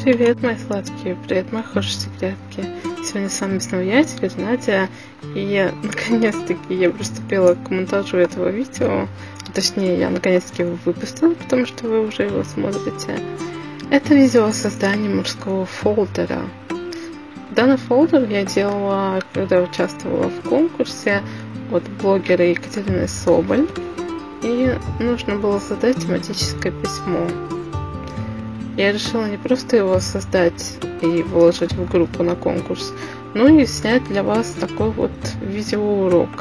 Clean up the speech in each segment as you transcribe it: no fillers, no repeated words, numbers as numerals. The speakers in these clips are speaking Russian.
Привет, мои сладкие, привет, мои хорошие секретки. Сегодня с вами снова я, теперь Надя, и наконец-таки я приступила к монтажу этого видео. Точнее, я наконец-таки его выпустила, потому что вы уже его смотрите. Это видео о создании мужского фолдера. Данный фолдер я делала, когда участвовала в конкурсе от блогера Екатерины Соболь. И нужно было создать тематическое письмо. Я решила не просто его создать и выложить в группу на конкурс, но и снять для вас такой вот видеоурок.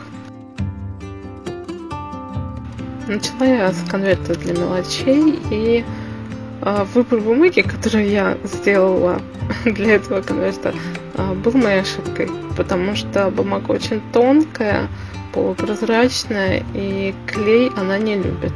Начала я с конверта для мелочей, и выбор бумаги, который я сделала для этого конверта, был моей ошибкой, потому что бумага очень тонкая, полупрозрачная, и клей она не любит.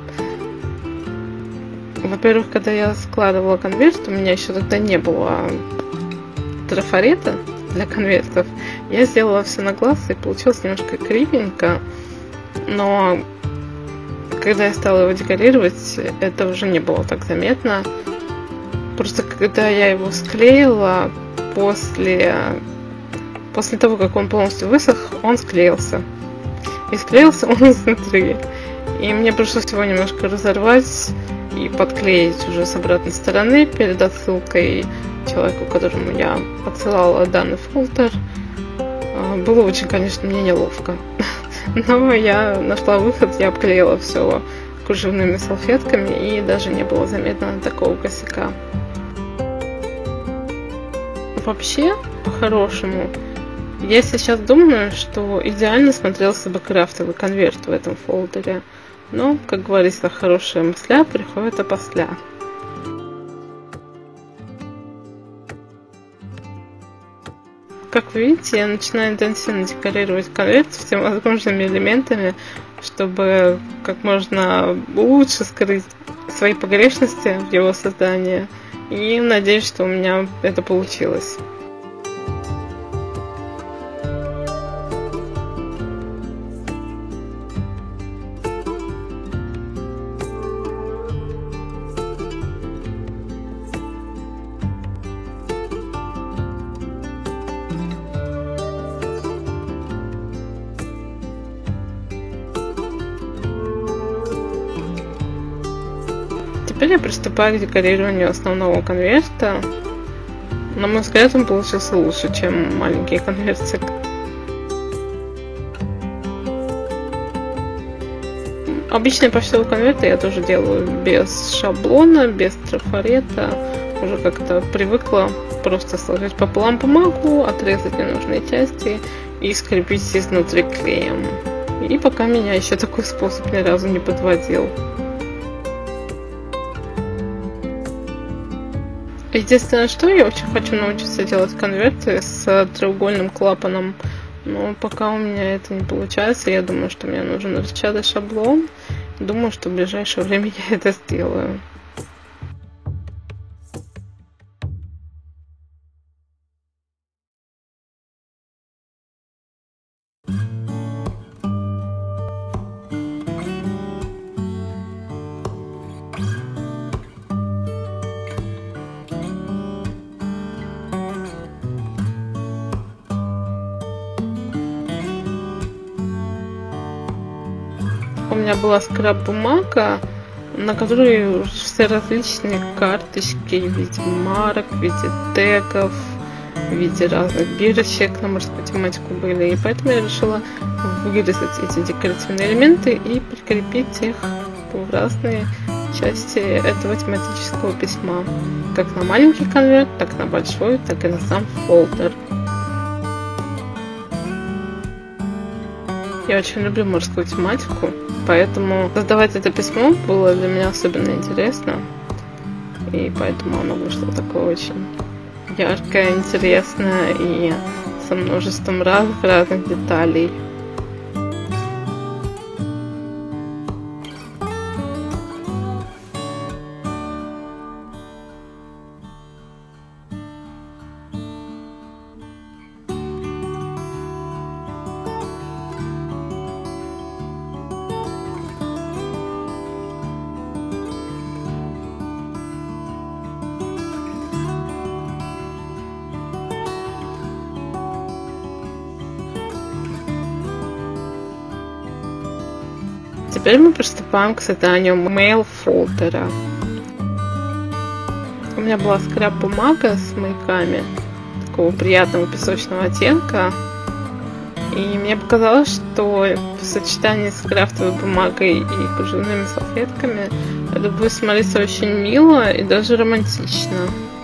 Во-первых, когда я складывала конверт, у меня еще тогда не было трафарета для конвертов. Я сделала все на глаз, и получилось немножко кривенько. Но когда я стала его декорировать, это уже не было так заметно. Просто когда я его склеила, после того, как он полностью высох, он склеился. И склеился он изнутри. И мне пришлось его немножко разорвать и подклеить уже с обратной стороны перед отсылкой человеку, которому я отсылала данный фолдер. Было очень, конечно, мне неловко. Но я нашла выход, я обклеила все кружевными салфетками, и даже не было заметно такого косяка. Вообще, по-хорошему, я сейчас думаю, что идеально смотрелся бы крафтовый конверт в этом фолдере. Но, как говорится, хорошая мысля приходит опосля. Как вы видите, я начинаю интенсивно декорировать конверт всевозможными элементами, чтобы как можно лучше скрыть свои погрешности в его создании. И надеюсь, что у меня это получилось. Теперь я приступаю к декорированию основного конверта. На мой взгляд, он получился лучше, чем маленький конвертик. Обычные почтовые конверты я тоже делаю без шаблона, без трафарета. Уже как-то привыкла просто сложить пополам бумагу, отрезать ненужные части и скрепить изнутри клеем. И пока меня еще такой способ ни разу не подводил. Единственное, что я очень хочу научиться делать конверты с треугольным клапаном, но пока у меня это не получается. Я думаю, что мне нужен рычажный шаблон. Думаю, что в ближайшее время я это сделаю. У меня была скраб-бумага, на которой все различные карточки в виде марок, в виде тегов, в виде разных бирочек на мужскую тематику были. И поэтому я решила вырезать эти декоративные элементы и прикрепить их в разные части этого тематического письма. Как на маленький конверт, так на большой, так и на сам фолдер. Я очень люблю мужскую тематику, поэтому создавать это письмо было для меня особенно интересно. И поэтому оно вышло такое очень яркое, интересное и со множеством разных деталей. Теперь мы приступаем к созданию mail-фолдера. У меня была скрап-бумага с маяками такого приятного песочного оттенка. И мне показалось, что в сочетании с крафтовой бумагой и кружевными салфетками это будет смотреться очень мило и даже романтично.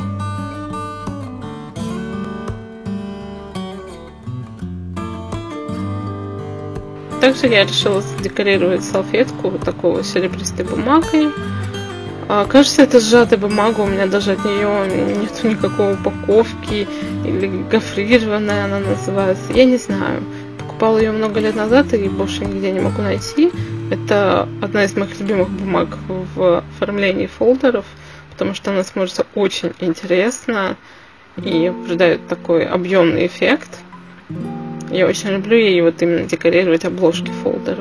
Также я решила задекорировать салфетку вот такой вот серебристой бумагой. Кажется, это сжатая бумага, у меня даже от нее нет никакой упаковки, или гофрированная она называется, я не знаю. Покупала ее много лет назад и больше нигде не могу найти. Это одна из моих любимых бумаг в оформлении фолдеров, потому что она смотрится очень интересно и придает такой объемный эффект. Я очень люблю ей вот именно декорировать обложки фолдеров.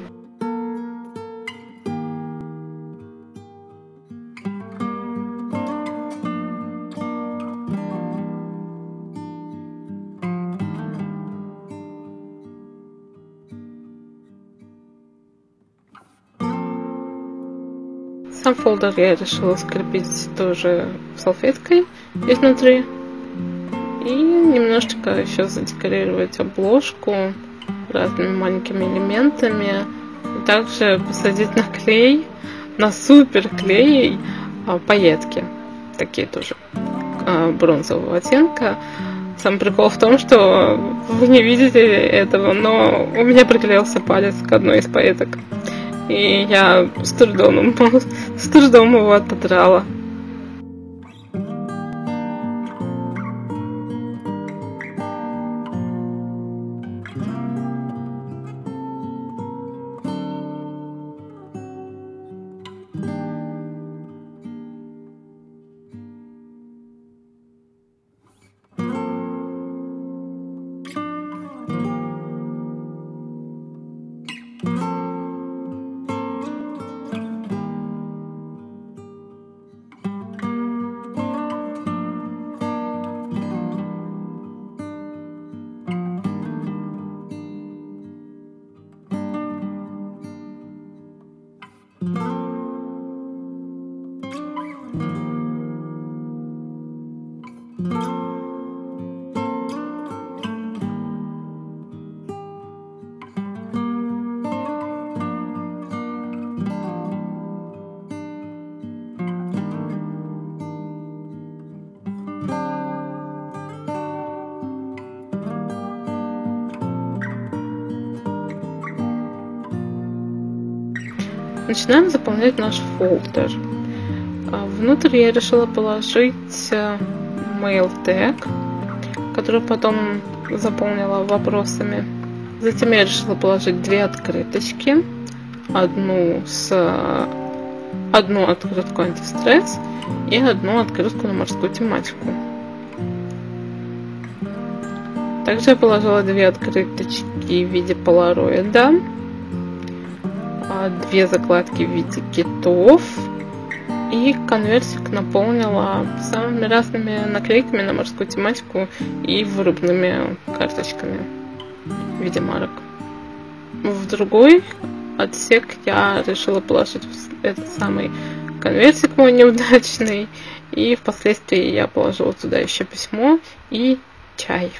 Сам фолдер я решила скрепить тоже салфеткой изнутри. И немножечко еще задекорировать обложку разными маленькими элементами. И также посадить на клей, на супер клей пайетки. Такие тоже бронзового оттенка. Сам прикол в том, что вы не видите этого, но у меня приклеился палец к одной из пайеток. И я с трудом его отодрала. Начинаем заполнять наш фолдер. Внутрь я решила положить mail tag, который потом заполнила вопросами. Затем я решила положить две открыточки. Одну открытку антистресс и одну открытку на морскую тематику. Также я положила две открыточки в виде полароида, две закладки в виде китов и конвертик наполнила самыми разными наклейками на морскую тематику и вырубными карточками в виде марок. В другой отсек я решила положить этот самый конвертик мой неудачный, и впоследствии я положила туда еще письмо и чай.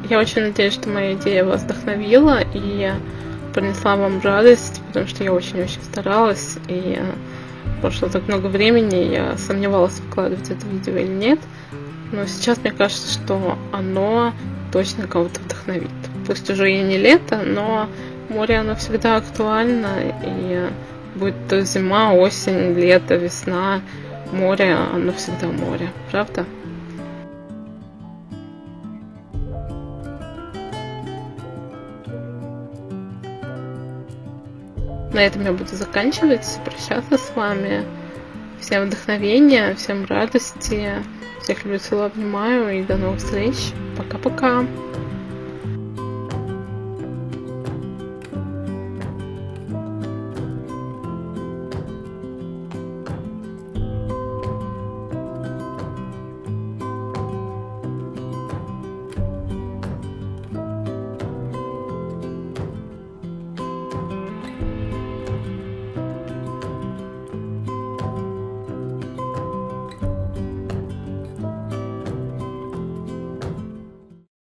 Я очень надеюсь, что моя идея вас вдохновила и принесла вам радость, потому что я очень-очень старалась, и прошло так много времени, я сомневалась, выкладывать это видео или нет, но сейчас мне кажется, что оно точно кого-то вдохновит. Пусть уже и не лето, но море, оно всегда актуально, и будет то зима, осень, лето, весна, море, оно всегда море, правда? На этом я буду заканчивать, прощаться с вами. Всем вдохновения, всем радости, всех люблю, целую, обнимаю, и до новых встреч. Пока-пока.